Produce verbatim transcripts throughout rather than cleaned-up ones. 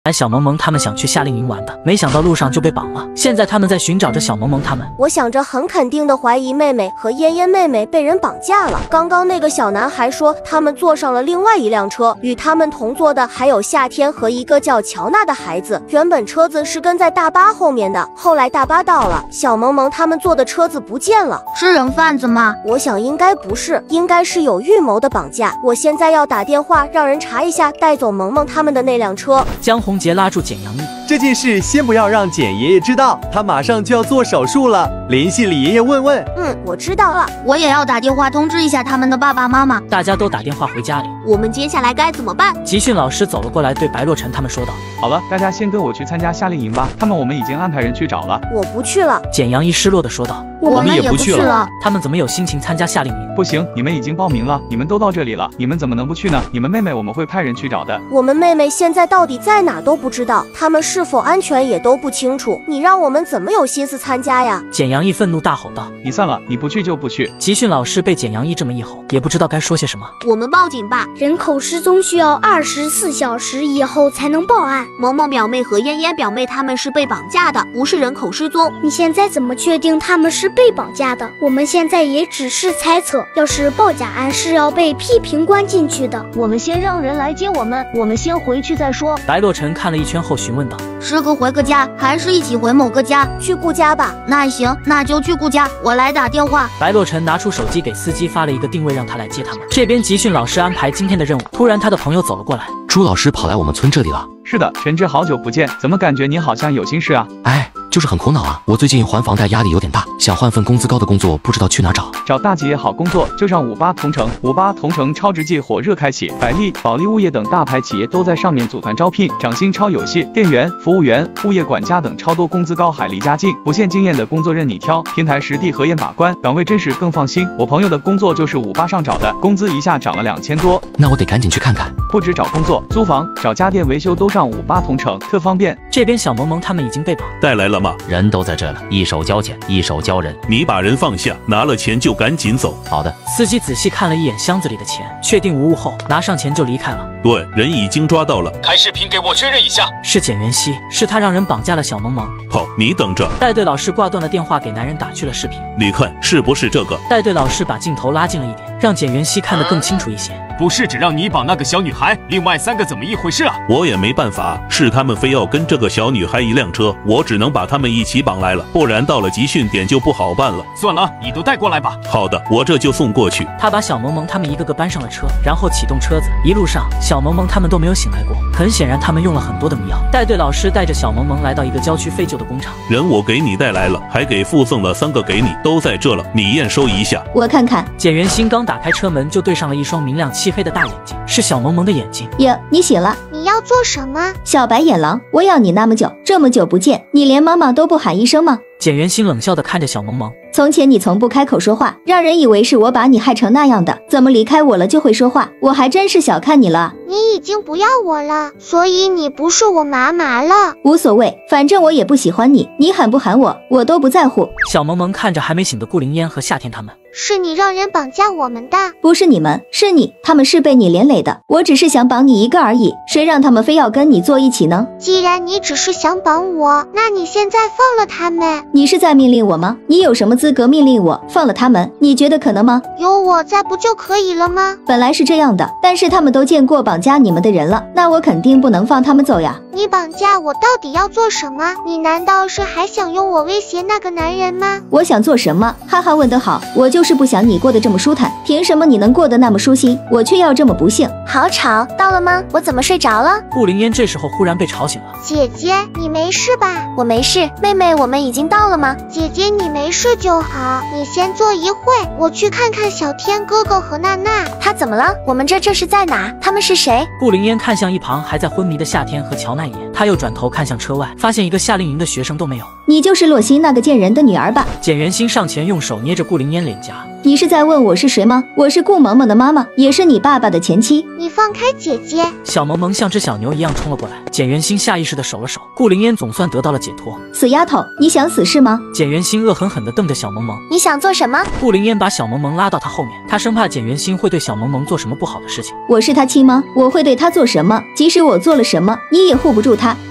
来小萌萌他们想去夏令营玩的，没想到路上就被绑了。现在他们在寻找着小萌萌他们。 我想着很肯定的怀疑妹妹和嫣嫣妹妹被人绑架了。刚刚那个小男孩说他们坐上了另外一辆车，与他们同坐的还有夏天和一个叫乔娜的孩子。原本车子是跟在大巴后面的，后来大巴到了，小萌萌他们坐的车子不见了。 是人贩子吗？ 我想应该不是，应该是有预谋的绑架。我现在要打电话让人查一下带走萌萌他们的那辆车。 江宏杰拉住简阳一， 这件事先不要让简爷爷知道，他马上就要做手术了，联系李爷爷问问。 嗯，我知道了。 我也要打电话通知一下他们的爸爸妈妈。 大家都打电话回家里。 我们接下来该怎么办？ 集训老师走了过来，对白洛晨他们说道： 好了，大家先跟我去参加夏令营吧，他们我们已经安排人去找了。 我不去了。 简阳一失落地说道： 我们也不去了。 他们怎么有心情参加夏令营？ 不行，你们已经报名了，你们都到这里了，你们怎么能不去呢？你们妹妹我们会派人去找的。 我们妹妹现在到底在哪都不知道，他们是否安全也都不清楚，你让我们怎么有心思参加呀？ 简阳一愤怒大吼道： 你算了，你不去就不去。 集训老师被简阳一这么一吼，也不知道该说些什么。 我们报警吧。 人口失踪需要二十四小时以后才能报案。 萌萌表妹和嫣嫣表妹他们是被绑架的，不是人口失踪。 你现在怎么确定他们是被绑架的？我们现在也只是猜测，要是报假案是要被批评关进去的。 我们先让人来接我们，我们先回去再说。 白洛晨看了一圈后询问道： 师哥回个家，还是一起回某个家？ 去顾家吧。 那行，那就去顾家，我来打电话。 白洛晨拿出手机给司机发了一个定位，让他来接他们。这边集训老师安排今天的任务，突然他的朋友走了过来。 朱老师跑来我们村这里了。 是的，陈志，好久不见，怎么感觉你好像有心事啊？ 哎，就是很苦恼啊，我最近还房贷压力有点大，想换份工资高的工作，不知道去哪找。 找大企业好工作就上五八同城，五八同城超值季火热开启，百利、保利物业等大牌企业都在上面组团招聘，涨薪超有戏，店员、服务员、物业管家等超多工资高，海离家近，不限经验的工作任你挑，平台实地核验把关，岗位真实更放心。我朋友的工作就是五八上找的，工资一下涨了两千多。 那我得赶紧去看看。 不止找工作，租房、找家电维修都上五八同城，特方便。 这边小萌萌他们已经被绑带来了吗？ 人都在这了，一手交钱，一手交人。 你把人放下，拿了钱就赶紧走。 好的。 司机仔细看了一眼箱子里的钱，确定无误后，拿上钱就离开了。 对，人已经抓到了。 开视频给我确认一下。 是简元熙，是他让人绑架了小萌萌。 好，你等着。 带队老师挂断了电话，给男人打去了视频。 你看是不是这个？ 带队老师把镜头拉近了一点，让简元熙看得更清楚一些。 不是只让你绑那个小女孩，另外三个怎么一回事啊？ 我也没办法，是他们非要跟这个小女孩一辆车，我只能把他们一起绑来了，不然到了集训点就不好办了。 算了，你都带过来吧。 好的，我这就送过去。 他把小萌萌他们一个个搬上了车，然后启动车子。一路上，小萌萌他们都没有醒来过，很显然他们用了很多的迷药。带队老师带着小萌萌来到一个郊区废旧的工厂， 人我给你带来了，还给附送了三个给你，都在这了，你验收一下。 我看看。 简元兴刚打开车门，就对上了一双明亮漆黑的大眼睛，是小萌萌的眼睛。 哟，你醒了？ 你要做什么？ 小白眼狼，我要你那么久，这么久不见，你连妈妈都不喊一声吗？ 简元兴冷笑地看着小萌萌。 从前你从不开口说话，让人以为是我把你害成那样的，怎么离开我了就会说话？我还真是小看你了。 你已经不要我了，所以你不是我妈妈了。 无所谓，反正我也不喜欢你，你喊不喊我，我都不在乎。 小萌萌看着还没醒的顾灵烟和夏天他们。 是你让人绑架我们的？ 不是你们，是你，他们是被你连累的。我只是想绑你一个而已，谁让他们非要跟你坐一起呢？ 既然你只是想绑我，那你现在放了他们。 你是在命令我吗？你有什么资格命令我放了他们？你觉得可能吗？ 有我在不就可以了吗？ 本来是这样的，但是他们都见过绑架你们的人了，那我肯定不能放他们走呀。 你绑架我到底要做什么？你难道是还想用我威胁那个男人吗？ 我想做什么？哈哈，问得好，我就是不想你过得这么舒坦，凭什么你能过得那么舒心，我却要这么不幸？ 好吵，到了吗？我怎么睡着了？ 顾灵烟这时候忽然被吵醒了。 姐姐，你没事吧？ 我没事。妹妹，我们已经到了吗？ 姐姐，你没事就好，你先坐一会，我去看看小天哥哥和娜娜。 他怎么了？我们这这是在哪？他们是谁？ 顾灵烟看向一旁还在昏迷的夏天和乔奈妍，他又转头看向车外，发现一个夏令营的学生都没有。 你就是洛心那个贱人的女儿吧？ 简元兴上前用手捏着顾灵烟脸颊。 你是在问我是谁吗？我是顾萌萌的妈妈，也是你爸爸的前妻。 你放开姐姐！ 小萌萌像只小牛一样冲了过来，简元兴下意识地手了手，顾灵烟总算得到了解脱。 死丫头，你想死是吗？ 简元兴恶狠狠地瞪着小萌萌。 你想做什么？ 顾灵烟把小萌萌拉到她后面，她生怕简元兴会对小萌萌做什么不好的事情。 我是她亲吗？我会对她做什么？即使我做了什么，你也护不住她。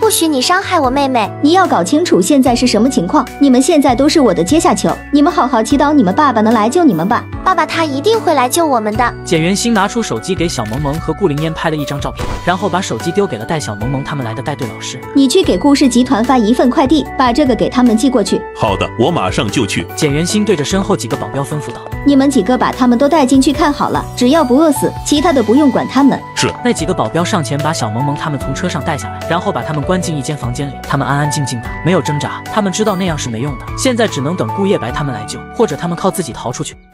不许你伤害我妹妹。 你要搞清楚现在是什么情况，你们现在都是我的阶下囚，你们好好祈祷你们爸爸能来救你们吧。 爸爸他一定会来救我们的。 简元星拿出手机给小萌萌和顾灵烟拍了一张照片，然后把手机丢给了带小萌萌他们来的带队老师。 你去给顾氏集团发一份快递，把这个给他们寄过去。 好的，我马上就去。 简元星对着身后几个保镖吩咐道：“ 你们几个把他们都带进去看好了，只要不饿死，其他的不用管他们。” 是。 那几个保镖上前把小萌萌他们从车上带下来，然后把他们关进一间房间里。他们安安静静的，没有挣扎。他们知道那样是没用的，现在只能等顾叶白他们来救，或者他们靠自己逃出去。